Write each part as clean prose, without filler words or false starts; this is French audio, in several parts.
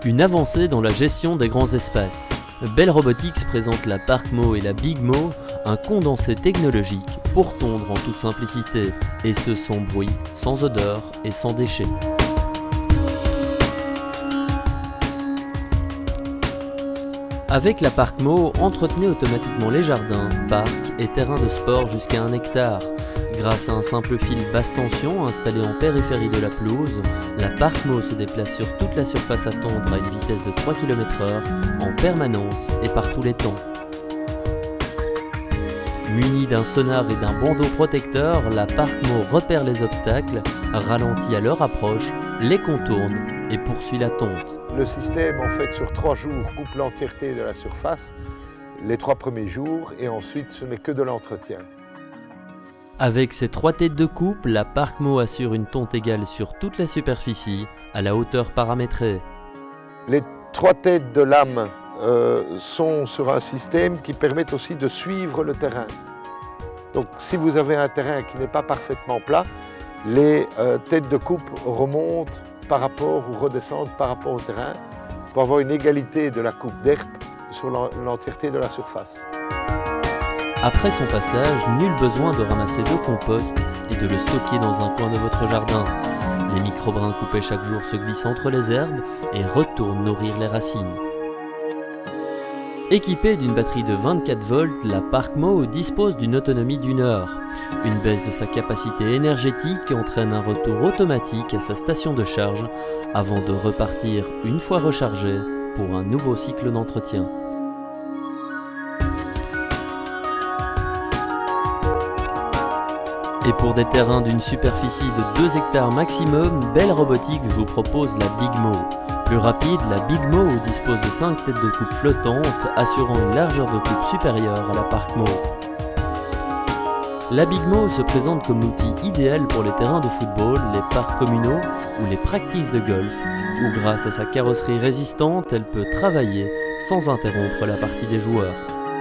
Une avancée dans la gestion des grands espaces. Bell Robotics présente la Parkmo et la Bigmo, un condensé technologique pour tondre en toute simplicité, et ce sans bruit, sans odeur et sans déchets. Avec la Parkmo, entretenez automatiquement les jardins, parcs et terrains de sport jusqu'à 1 hectare. Grâce à un simple fil basse tension installé en périphérie de la pelouse, la Parkmo se déplace sur toute la surface à tondre à une vitesse de 3 km/h en permanence et par tous les temps. Munie d'un sonar et d'un bandeau protecteur, la Parkmo repère les obstacles, ralentit à leur approche, les contourne et poursuit la tonte. Le système, en fait, sur 3 jours, coupe l'entièreté de la surface, les 3 premiers jours, et ensuite, ce n'est que de l'entretien. Avec ses 3 têtes de coupe, la Parkmo assure une tonte égale sur toute la superficie, à la hauteur paramétrée. Les 3 têtes de lame sont sur un système qui permet aussi de suivre le terrain. Donc, si vous avez un terrain qui n'est pas parfaitement plat, les têtes de coupe remontent par rapport ou redescendent par rapport au terrain pour avoir une égalité de la coupe d'herbe sur l'entièreté de la surface. Après son passage, nul besoin de ramasser le compost et de le stocker dans un coin de votre jardin. Les micro-brins coupés chaque jour se glissent entre les herbes et retournent nourrir les racines. Équipée d'une batterie de 24 volts, la Parkmo dispose d'une autonomie d'1 heure. Une baisse de sa capacité énergétique entraîne un retour automatique à sa station de charge avant de repartir une fois rechargée pour un nouveau cycle d'entretien. Et pour des terrains d'une superficie de 2 hectares maximum, Bell Robotics vous propose la Bigmo. Plus rapide, la Bigmo dispose de 5 têtes de coupe flottantes, assurant une largeur de coupe supérieure à la Parkmo. La Bigmo se présente comme l'outil idéal pour les terrains de football, les parcs communaux ou les practices de golf, où grâce à sa carrosserie résistante, elle peut travailler sans interrompre la partie des joueurs.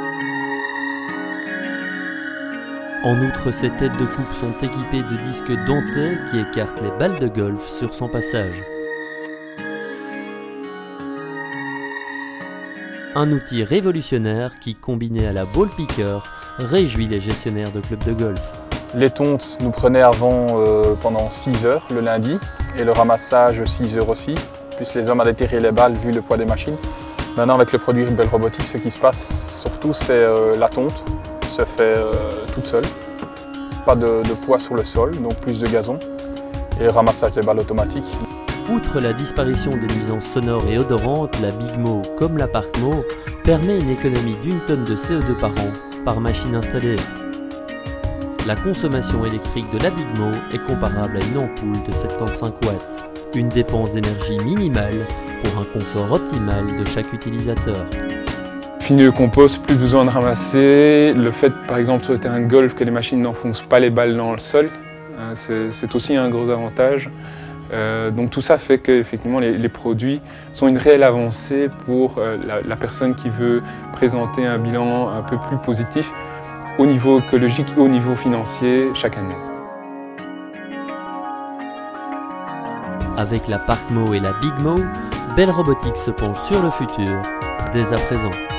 En outre, ces têtes de coupe sont équipées de disques dentés qui écartent les balles de golf sur son passage. Un outil révolutionnaire qui, combiné à la ball picker, réjouit les gestionnaires de clubs de golf. Les tontes nous prenaient avant pendant 6 heures le lundi et le ramassage 6 heures aussi, plus les hommes à déterrer les balles vu le poids des machines. Maintenant avec le produit Bell Robotics, ce qui se passe surtout c'est la tonte se fait toute seule. Pas de poids sur le sol, donc plus de gazon et le ramassage des balles automatique. Outre la disparition des nuisances sonores et odorantes, la Bigmo, comme la Parkmo, permet une économie d'1 tonne de CO2 par an, par machine installée. La consommation électrique de la Bigmo est comparable à une ampoule de 75 watts. Une dépense d'énergie minimale pour un confort optimal de chaque utilisateur. Fini le compost, plus besoin de ramasser. Le fait, par exemple, sur le terrain de golf, que les machines n'enfoncent pas les balles dans le sol, c'est aussi un gros avantage. Donc tout ça fait qu'effectivement les produits sont une réelle avancée pour la personne qui veut présenter un bilan un peu plus positif au niveau écologique et au niveau financier chaque année. Avec la Parkmo et la Bigmo, Bell Robotics se penche sur le futur dès à présent.